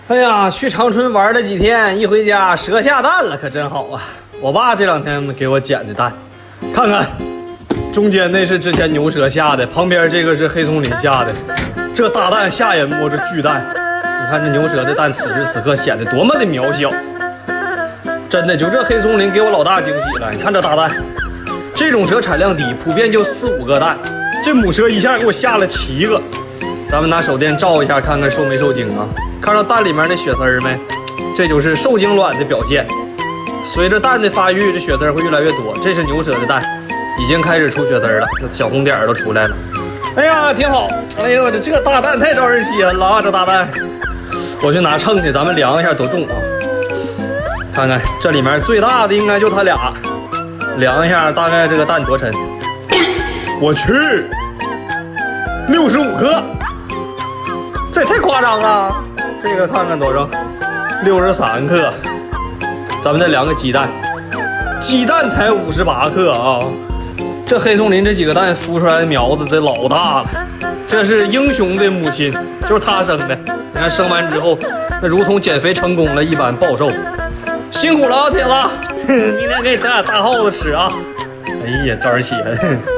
哎呀，去长春玩了几天，一回家蛇下蛋了，可真好啊！我爸这2天给我捡的蛋，看看，中间那是之前牛舍下的，旁边这个是黑松林下的。这大蛋下眼摸着巨蛋，你看这牛舍的蛋此时此刻显得多么的渺小。真的，就这黑松林给我老大惊喜了。你看这大蛋，这种蛇产量低，普遍就4、5个蛋，这母蛇一下给我下了7个。咱们拿手电照一下，看看受没受精啊？看到蛋里面的血丝儿没？这就是受精卵的表现。随着蛋的发育，这血丝会越来越多。这是牛舍的蛋，已经开始出血丝了，那小红点都出来了。哎呀，挺好。哎呦，这大蛋太招人稀罕了啊！这大蛋，我去拿秤去，咱们量一下多重啊？看看这里面最大的应该就它俩，量一下大概这个蛋多沉。我去，65克，这也太夸张了。这个看看多少，63克。咱们再量个鸡蛋，鸡蛋才58克啊！这黑松林这几个蛋孵出来的苗子，这老大了。这是英雄的母亲，就是他生的。你看生完之后，那如同减肥成功了一般暴瘦。辛苦了啊，铁子！明天给你整点大耗子吃啊！哎呀，招人稀罕。